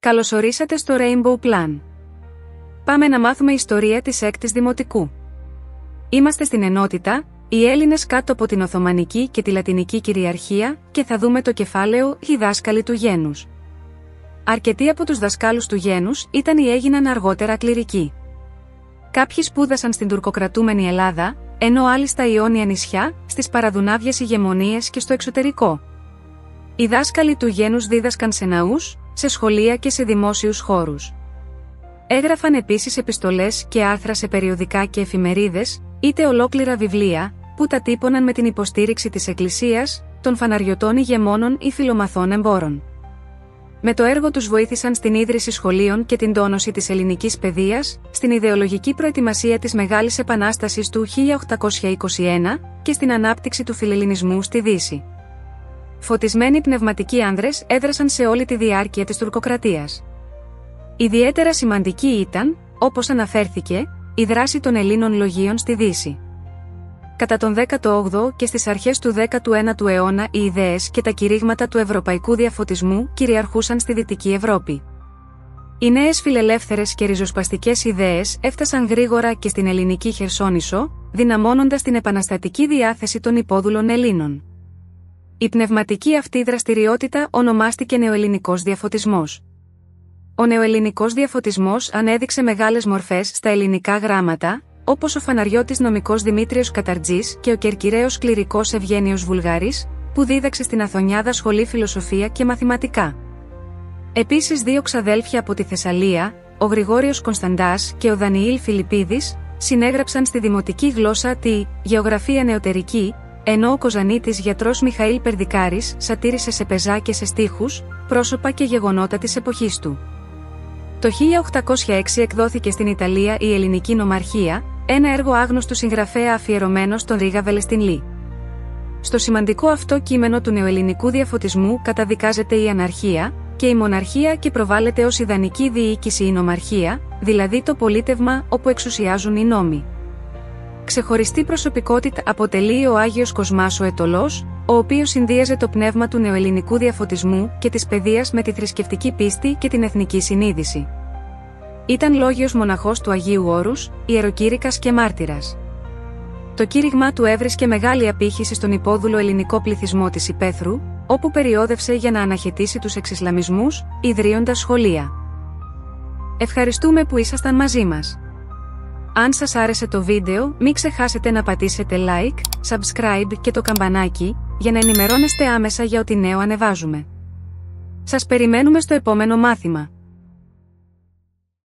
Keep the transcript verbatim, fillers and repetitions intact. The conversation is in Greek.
Καλωσορίσατε στο Rainbow Plan. Πάμε να μάθουμε ιστορία της έκτης Δημοτικού. Είμαστε στην ενότητα, οι Έλληνες κάτω από την Οθωμανική και τη Λατινική κυριαρχία και θα δούμε το κεφάλαιο «Οι δάσκαλοι του γένους». Αρκετοί από τους δασκάλους του γένους ήταν ή έγιναν αργότερα κληρικοί. Κάποιοι σπούδασαν στην τουρκοκρατούμενη Ελλάδα, ενώ άλλοι στα Ιόνια νησιά, στις παραδουνάβιες ηγεμονίες και στο εξωτερικό. Οι δάσκαλοι του γένους δίδασκαν σε ναούς, σε σχολεία και σε δημόσιους χώρους. Έγραφαν επίσης επιστολές και άρθρα σε περιοδικά και εφημερίδες, είτε ολόκληρα βιβλία, που τα τύπωναν με την υποστήριξη της Εκκλησίας, των φαναριωτών ηγεμόνων ή φιλομαθών εμπόρων. Με το έργο τους βοήθησαν στην ίδρυση σχολείων και την τόνωση της ελληνικής παιδείας, στην ιδεολογική προετοιμασία της Μεγάλης Επανάστασης του χίλια οκτακόσια είκοσι ένα και στην ανάπτυξη του φιλελληνισμού στη Δύση. Φωτισμένοι πνευματικοί άνδρες έδρασαν σε όλη τη διάρκεια της τουρκοκρατίας. Ιδιαίτερα σημαντική ήταν, όπως αναφέρθηκε, η δράση των Ελλήνων λογίων στη Δύση. Κατά τον δέκατο όγδοο και στις αρχές του δέκατου ένατου αιώνα οι ιδέες και τα κηρύγματα του ευρωπαϊκού διαφωτισμού κυριαρχούσαν στη Δυτική Ευρώπη. Οι νέες φιλελεύθερες και ριζοσπαστικές ιδέες έφτασαν γρήγορα και στην ελληνική Χερσόνησο, δυναμώνοντας την επαναστατική διάθεση των υπόδουλων Ελλήνων. Η πνευματική αυτή δραστηριότητα ονομάστηκε νεοελληνικός διαφωτισμός. Ο νεοελληνικός διαφωτισμός ανέδειξε μεγάλες μορφές στα ελληνικά γράμματα, όπως ο φαναριώτης νομικός Δημήτριος Καταρτζής και ο κερκυραίος κληρικός Ευγένιος Βουλγάρης, που δίδαξε στην Αθωνιάδα σχολή φιλοσοφία και μαθηματικά. Επίσης δύο ξαδέλφια από τη Θεσσαλία, ο Γρηγόριος Κωνσταντάς και ο Δανιήλ Φιλιππίδης, συνέγραψαν στη δημοτική γλώσσα τη «Γεωγραφία νεωτερική», ενώ ο Κοζανίτης γιατρός Μιχαήλ Περδικάρης σατήρισε σε πεζά και σε στίχους, πρόσωπα και γεγονότα της εποχής του. Το χίλια οκτακόσια έξι εκδόθηκε στην Ιταλία η Ελληνική Νομαρχία, ένα έργο άγνωστου συγγραφέα αφιερωμένο στον Ρίγα Βελεστινλή. Στο σημαντικό αυτό κείμενο του νεοελληνικού διαφωτισμού καταδικάζεται η αναρχία και η μοναρχία και προβάλλεται ως ιδανική διοίκηση η νομαρχία, δηλαδή το πολίτευμα όπου εξουσιάζουν οι νόμοι. Ξεχωριστή προσωπικότητα αποτελεί ο Άγιος Κοσμάς ο Αιτωλός, ο οποίος συνδύαζε το πνεύμα του νεοελληνικού διαφωτισμού και της παιδείας με τη θρησκευτική πίστη και την εθνική συνείδηση. Ήταν λόγιος μοναχός του Αγίου Όρους, ιεροκήρυκας και μάρτυρας. Το κήρυγμά του έβρισκε μεγάλη απήχηση στον υπόδουλο ελληνικό πληθυσμό της Υπέθρου, όπου περιόδευσε για να αναχαιτήσει τους εξισλαμισμούς, ιδρύοντας σχολεία. Ευχαριστούμε που ήσασταν μαζί μας. Αν σας άρεσε το βίντεο, μην ξεχάσετε να πατήσετε like, subscribe και το καμπανάκι, για να ενημερώνεστε άμεσα για ό,τι νέο ανεβάζουμε. Σας περιμένουμε στο επόμενο μάθημα.